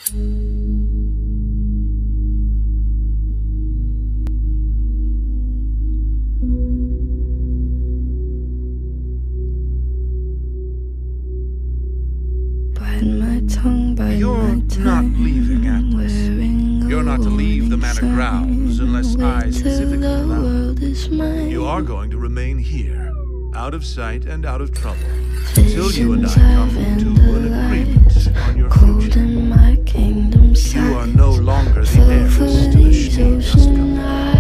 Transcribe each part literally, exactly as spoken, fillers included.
You're not leaving Atlas. You're not to leave the manor grounds unless I specifically allow. You are going to remain here, out of sight and out of trouble, until you and I come to an agreement on your future. You are no longer the heiress to the Schnee dust company.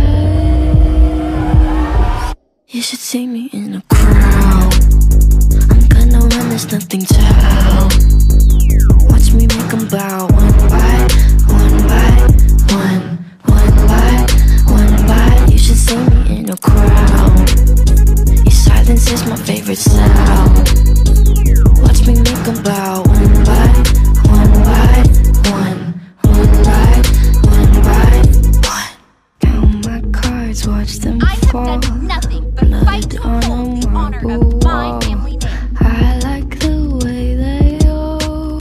You should see me in a crowd. I'm gonna run, there's nothing to help. Watch me make them bow one by one by one, one by one by. You should see me in a crowd. Your silence is my favorite sound. Watch me make them bow one by one by one, one by one by one. Count my cards, watch them I fall. have done nothing but fight to uphold the honor of my family name. I like the way they all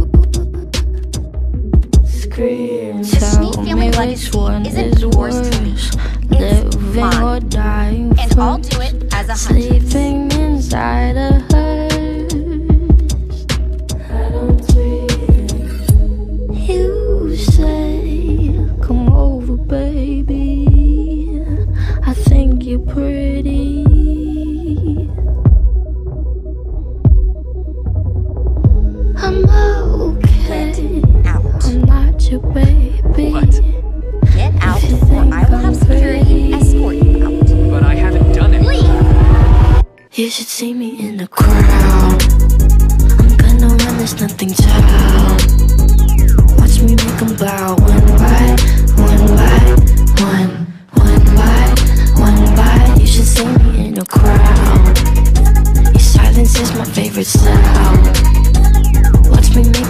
scream. Tell me which one is worse, living or dying And I'll do it as a hunter. Sleeping inside a hearse. I don't dream. You say, come over, baby. I think you're pretty. I'm okay. Out. I'm not your baby. What? Get out, or I will have security escort you out. But I haven't done it. Leave! You should see me in a crowd. I'm gonna run, there's nothing to help. Watch me make them bow one by one by one, one by one by. You should see me in a crowd. Your silence is my favorite sound. Watch me make